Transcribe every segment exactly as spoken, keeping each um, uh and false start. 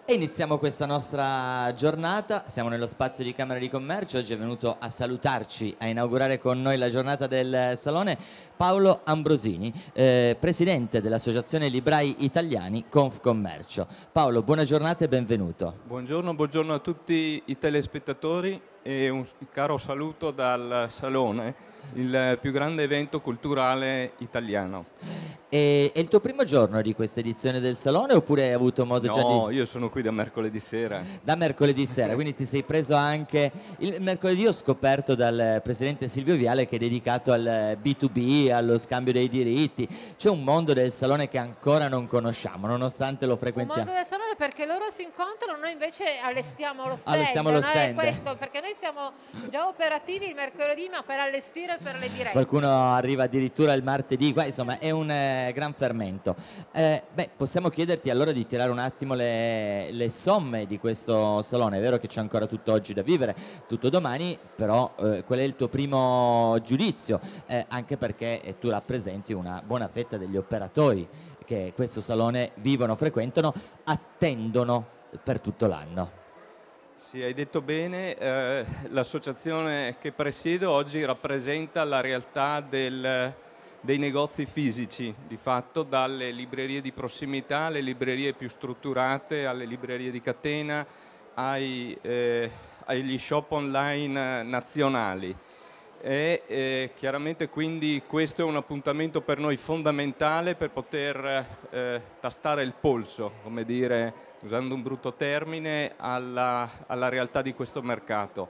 E iniziamo questa nostra giornata, siamo nello spazio di Camera di Commercio, oggi è venuto a salutarci, a inaugurare con noi la giornata del Salone Paolo Ambrosini, eh, presidente dell'Associazione Librai Italiani Confcommercio. Paolo, buona giornata e benvenuto. Buongiorno, buongiorno a tutti i telespettatori e un caro saluto dal Salone, il più grande evento culturale italiano. E, è il tuo primo giorno di questa edizione del Salone oppure hai avuto modo già di... No, io sono qui da mercoledì sera. Da mercoledì sera, quindi ti sei preso anche... Il mercoledì ho scoperto dal presidente Silvio Viale che è dedicato al B due B, allo scambio dei diritti. C'è un mondo del Salone che ancora non conosciamo, nonostante lo Un frequentiamo. mondo del salone perché loro si incontrano, noi invece allestiamo lo stand. Allestiamo lo no? stand. È questo, perché noi siamo già operativi il mercoledì, ma per allestire per le dirette. Qualcuno arriva addirittura il martedì, qua insomma è un eh, gran fermento. Eh, beh, possiamo chiederti allora di tirare un attimo le, le somme di questo salone. È vero che c'è ancora tutto oggi da vivere, tutto domani, però eh, qual è il tuo primo giudizio? Eh, anche perché eh, tu rappresenti una buona fetta degli operatori che questo salone vivono, frequentano, attendono per tutto l'anno. Sì, hai detto bene, eh, l'associazione che presiedo oggi rappresenta la realtà del, dei negozi fisici, di fatto dalle librerie di prossimità alle librerie più strutturate, alle librerie di catena, ai, eh, agli shop online nazionali. E eh, chiaramente quindi questo è un appuntamento per noi fondamentale per poter eh, tastare il polso, come dire, usando un brutto termine, alla, alla realtà di questo mercato.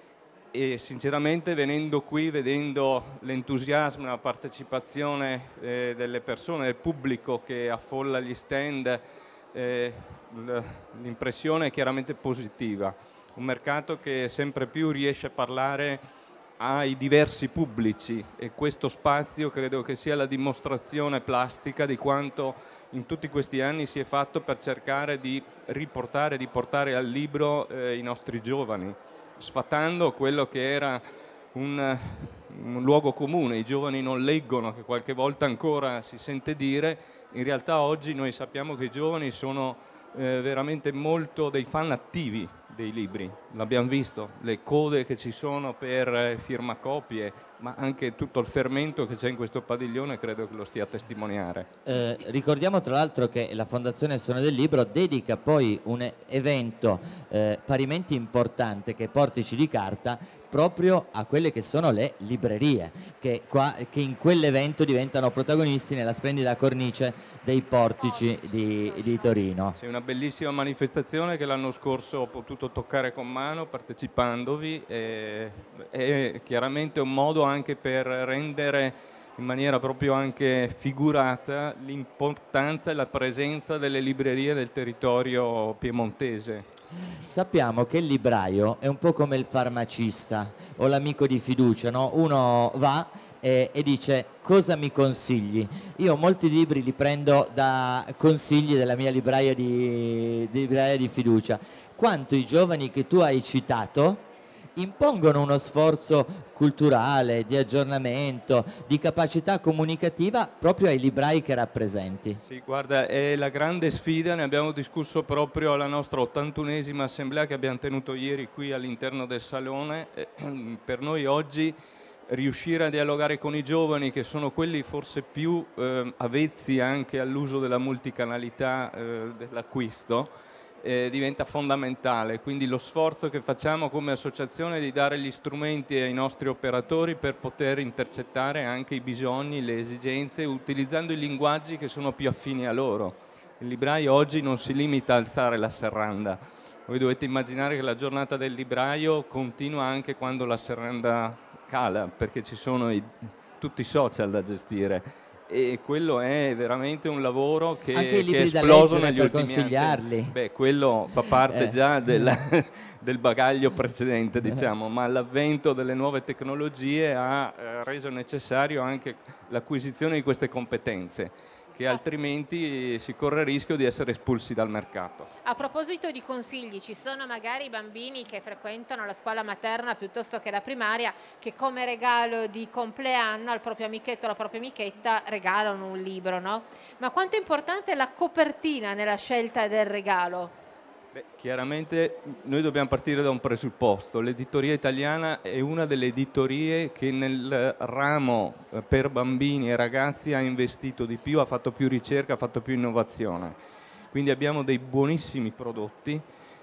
E sinceramente venendo qui, vedendo l'entusiasmo e la partecipazione eh, delle persone, del pubblico che affolla gli stand, eh, l'impressione è chiaramente positiva. Un mercato che sempre più riesce a parlare ai diversi pubblici e questo spazio credo che sia la dimostrazione plastica di quanto in tutti questi anni si è fatto per cercare di riportare, di portare al libro eh, i nostri giovani, sfatando quello che era un, un luogo comune. I giovani non leggono, che qualche volta ancora si sente dire. In realtà oggi noi sappiamo che i giovani sono eh, veramente molto dei fan attivi dei libri, l'abbiamo visto, le code che ci sono per firmacopie, ma anche tutto il fermento che c'è in questo padiglione credo che lo stia a testimoniare. Eh, ricordiamo tra l'altro che la Fondazione Salone del Libro dedica poi un evento eh, parimenti importante, che è Portici di Carta, proprio a quelle che sono le librerie, che, qua, che in quell'evento diventano protagonisti nella splendida cornice dei Portici di, di Torino. C'è una bellissima manifestazione che l'anno scorso ho potuto toccare con mano partecipandovi, e, è chiaramente un modo anche per rendere in maniera proprio anche figurata l'importanza e la presenza delle librerie del territorio piemontese. Sappiamo che il libraio è un po' come il farmacista o l'amico di fiducia, no? Uno va e, e dice: cosa mi consigli? Io molti libri li prendo da consigli della mia libraia di, di, libraia di fiducia. Quanto i giovani che tu hai citato impongono uno sforzo culturale, di aggiornamento, di capacità comunicativa proprio ai librai che rappresenti. Sì, guarda, è la grande sfida, ne abbiamo discusso proprio alla nostra ottantunesima assemblea che abbiamo tenuto ieri qui all'interno del Salone. Per noi oggi riuscire a dialogare con i giovani, che sono quelli forse più eh, avvezzi anche all'uso della multicanalità eh, dell'acquisto, Eh, diventa fondamentale, quindi lo sforzo che facciamo come associazione è di dare gli strumenti ai nostri operatori per poter intercettare anche i bisogni, le esigenze, utilizzando i linguaggi che sono più affini a loro. Il libraio oggi non si limita a alzare la serranda, voi dovete immaginare che la giornata del libraio continua anche quando la serranda cala, perché ci sono i, tutti i social da gestire. E quello è veramente un lavoro che, anche i libri che è esploso negli per ultimi consigliarli. anni. Beh, quello fa parte eh. già del, del bagaglio precedente, diciamo, ma l'avvento delle nuove tecnologie ha eh, reso necessario anche l'acquisizione di queste competenze, che altrimenti si corre il rischio di essere espulsi dal mercato. A proposito di consigli, ci sono magari bambini che frequentano la scuola materna piuttosto che la primaria che come regalo di compleanno al proprio amichetto o alla propria amichetta regalano un libro, no? Ma quanto è importante la copertina nella scelta del regalo? Beh, chiaramente noi dobbiamo partire da un presupposto: l'editoria italiana è una delle editorie che nel ramo eh, per bambini e ragazzi ha investito di più, ha fatto più ricerca, ha fatto più innovazione. Quindi abbiamo dei buonissimi prodotti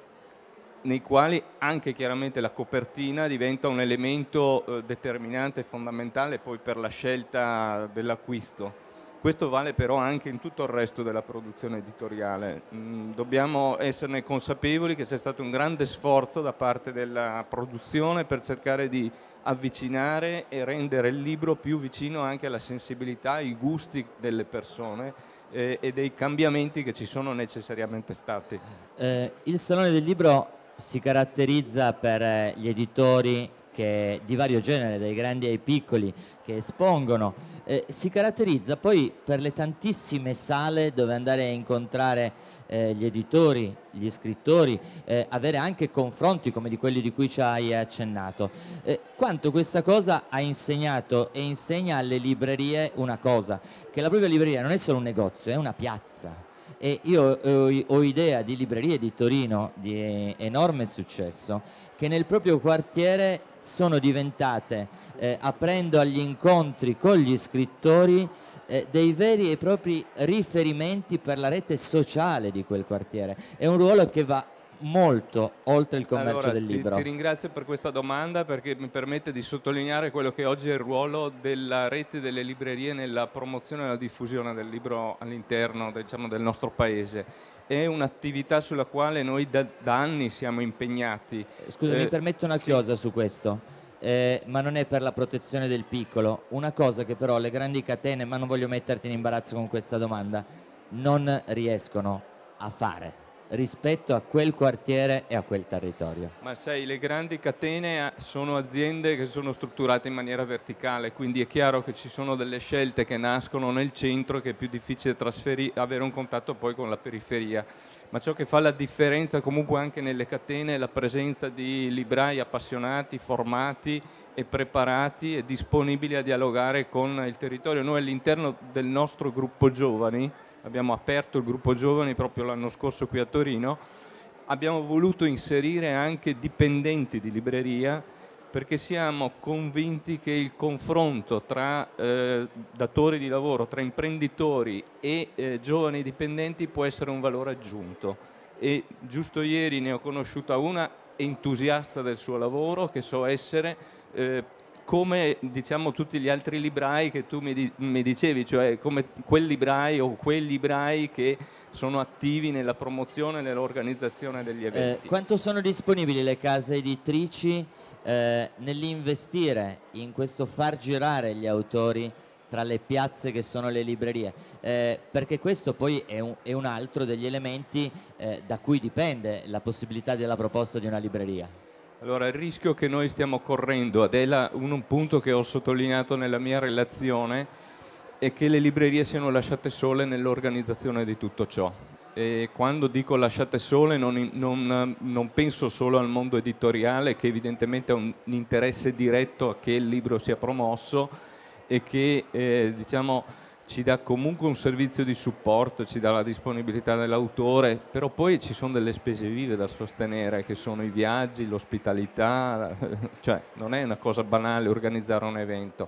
nei quali anche chiaramente la copertina diventa un elemento eh, determinante e fondamentale poi per la scelta dell'acquisto. Questo vale però anche in tutto il resto della produzione editoriale. Mm, dobbiamo esserne consapevoli che c'è stato un grande sforzo da parte della produzione per cercare di avvicinare e rendere il libro più vicino anche alla sensibilità, ai gusti delle persone eh, e dei cambiamenti che ci sono necessariamente stati. Eh, il Salone del Libro si caratterizza per eh, gli editori che, di vario genere, dai grandi ai piccoli, che espongono, eh, si caratterizza poi per le tantissime sale dove andare a incontrare eh, gli editori, gli scrittori, eh, avere anche confronti come di quelli di cui ci hai accennato. Eh, quanto questa cosa ha insegnato e insegna alle librerie una cosa, che la propria libreria non è solo un negozio, è una piazza. E io eh, ho idea di librerie di Torino di enorme successo che nel proprio quartiere sono diventate, eh, aprendo agli incontri con gli scrittori, eh, dei veri e propri riferimenti per la rete sociale di quel quartiere. È un ruolo che va molto oltre il commercio allora, del libro. Ti, ti ringrazio per questa domanda, perché mi permette di sottolineare quello che oggi è il ruolo della rete delle librerie nella promozione e nella diffusione del libro all'interno, diciamo, del nostro paese. È un'attività sulla quale noi da, da anni siamo impegnati. Scusa, eh, mi permetto una sì. chiosa su questo, eh, ma non è per la protezione del piccolo. Una cosa che però le grandi catene, ma non voglio metterti in imbarazzo con questa domanda, non riescono a fare rispetto a quel quartiere e a quel territorio. Ma sai, le grandi catene sono aziende che sono strutturate in maniera verticale, quindi è chiaro che ci sono delle scelte che nascono nel centro, che è più difficile trasferire, avere un contatto poi con la periferia. Ma ciò che fa la differenza comunque anche nelle catene è la presenza di librai appassionati, formati e preparati e disponibili a dialogare con il territorio. Noi all'interno del nostro gruppo giovani, abbiamo aperto il gruppo giovani proprio l'anno scorso qui a Torino, abbiamo voluto inserire anche dipendenti di libreria, perché siamo convinti che il confronto tra eh, datori di lavoro, tra imprenditori e eh, giovani dipendenti può essere un valore aggiunto. E giusto ieri ne ho conosciuta una entusiasta del suo lavoro, che so essere, eh, come diciamo tutti gli altri librai che tu mi, di, mi dicevi, cioè come quel librai o quei librai che sono attivi nella promozione e nell'organizzazione degli eventi. Eh, quanto sono disponibili le case editrici eh, nell'investire in questo far girare gli autori tra le piazze che sono le librerie? Eh, perché questo poi è un, è un altro degli elementi eh, da cui dipende la possibilità della proposta di una libreria. Allora, il rischio che noi stiamo correndo, ed è la, un, un punto che ho sottolineato nella mia relazione, è che le librerie siano lasciate sole nell'organizzazione di tutto ciò. E quando dico lasciate sole non, non, non penso solo al mondo editoriale, che evidentemente ha un interesse diretto a che il libro sia promosso e che eh, diciamo, ci dà comunque un servizio di supporto, ci dà la disponibilità dell'autore, però poi ci sono delle spese vive da sostenere, che sono i viaggi, l'ospitalità, cioè non è una cosa banale organizzare un evento.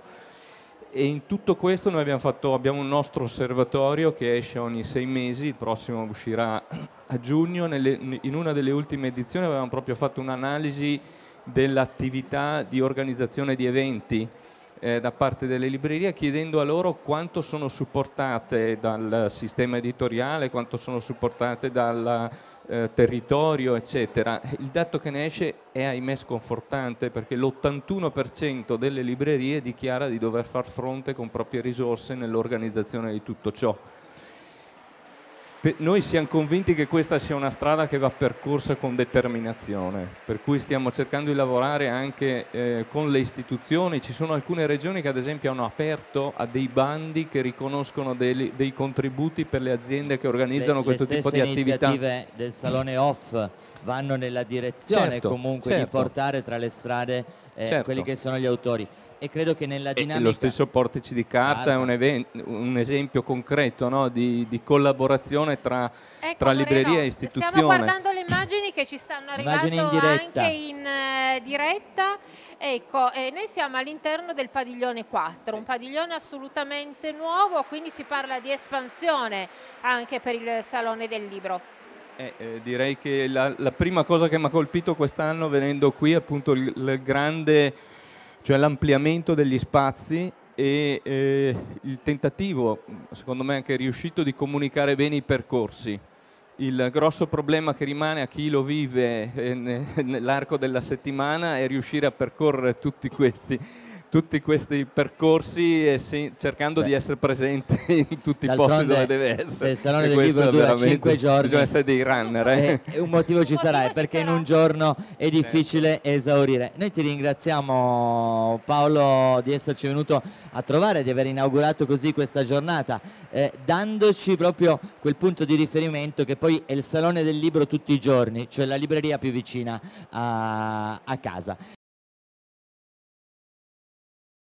E in tutto questo noi abbiamo, fatto, abbiamo un nostro osservatorio che esce ogni sei mesi, il prossimo uscirà a giugno. Nelle, in una delle ultime edizioni avevamo proprio fatto un'analisi dell'attività di organizzazione di eventi Eh, da parte delle librerie, chiedendo a loro quanto sono supportate dal sistema editoriale, quanto sono supportate dal eh, territorio, eccetera. Il dato che ne esce è ahimè sconfortante, perché l'ottantuno per cento delle librerie dichiara di dover far fronte con proprie risorse nell'organizzazione di tutto ciò. Noi siamo convinti che questa sia una strada che va percorsa con determinazione, per cui stiamo cercando di lavorare anche eh, con le istituzioni. Ci sono alcune regioni che ad esempio hanno aperto a dei bandi che riconoscono dei, dei contributi per le aziende che organizzano le, questo le tipo di attività. Le iniziative del Salone Off vanno nella direzione, certo, comunque certo. di portare tra le strade eh, certo. quelli che sono gli autori. e credo che nella E dinamica... lo stesso Portici di Carta Carta. è un, even- un esempio concreto, no, di, di collaborazione tra, Ecco, tra Moreno, libreria e istituzione. stiamo guardando le immagini che ci stanno Immagini arrivando in diretta. anche in eh, diretta. Ecco, e noi siamo all'interno del padiglione quattro, un padiglione assolutamente nuovo, quindi si parla di espansione anche per il Salone del Libro. Eh, eh, direi che la, la prima cosa che mi ha colpito quest'anno venendo qui è appunto il, il grande, cioè l'ampliamento degli spazi e eh, il tentativo, secondo me anche riuscito, di comunicare bene i percorsi. Il grosso problema che rimane a chi lo vive eh, ne- nell'arco della settimana è riuscire a percorrere tutti questi, tutti questi percorsi e se- cercando Beh. di essere presente in tutti i posti D'altronde, dove deve essere. se il Salone E del questo Libro è dura veramente- cinque giorni, bisogna essere dei runner. Eh. E, e un motivo ci Un sarà, motivo è perché ci in sarà. un giorno è difficile esaurire. Noi ti ringraziamo, Paolo, di esserci venuto a trovare, di aver inaugurato così questa giornata, eh, dandoci proprio quel punto di riferimento che poi è il Salone del Libro tutti i giorni, cioè la libreria più vicina a, a casa.